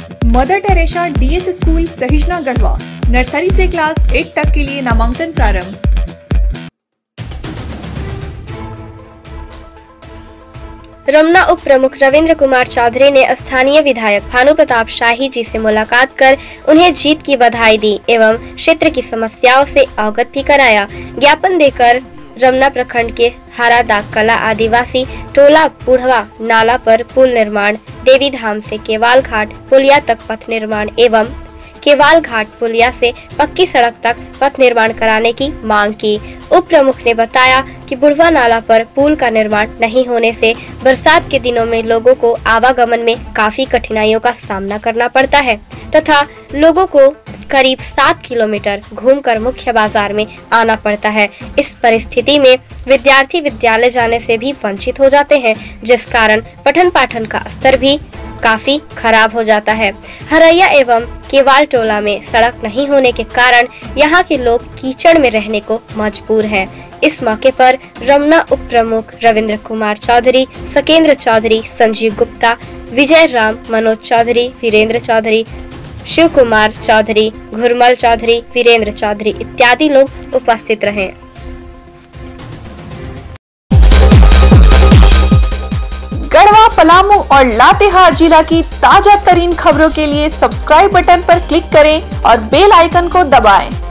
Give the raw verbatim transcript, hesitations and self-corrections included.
Mother Teresa DS school सहिष्णा Garhwa, nursery से class eight तक के लिए नामांकन प्रारंभ। रमना उप प्रमुख रविंद्र कुमार चौधरी ने स्थानीय विधायक भानु प्रताप शाही जी से मुलाकात कर उन्हें जीत की बधाई दी एवं क्षेत्र की समस्याओं से अवगत भी कराया। ज्ञापन देकर रमना प्रखंड के हारादाग कला आदिवासी टोला बुढ़वा नाला पर पुल निर्माण, देवी धाम से केवाल घाट पुलिया तक पथ निर्माण एवं केवाल घाट पुलिया से पक्की सड़क तक पथ निर्माण कराने की मांग की। उप प्रमुख ने बताया कि बुढ़वा नाला पर पुल का निर्माण नहीं होने से बरसात के दिनों में लोगों को आवागमन में काफी कठिनाइयों का सामना करना पड़ता है तथा लोगों को करीब सात किलोमीटर घूमकर मुख्य बाजार में आना पड़ता है। इस परिस्थिति में विद्यार्थी विद्यालय जाने से भी वंचित हो जाते हैं, जिस कारण पठन पाठन का स्तर भी काफी खराब हो जाता है। हरैया एवं केवाल टोला में सड़क नहीं होने के कारण यहाँ के लोग कीचड़ में रहने को मजबूर हैं। इस मौके पर रमना उप प्रमुख रविंद्र कुमार चौधरी, सकेंद्र चौधरी, संजीव गुप्ता, विजय राम, मनोज चौधरी, वीरेंद्र चौधरी, शिव कुमार चौधरी, घुरमल चौधरी, वीरेंद्र चौधरी इत्यादि लोग उपस्थित रहे। गढ़वा, पलामू और लातेहार जिला की ताजा तरीन खबरों के लिए सब्सक्राइब बटन पर क्लिक करें और बेल आइकन को दबाएं।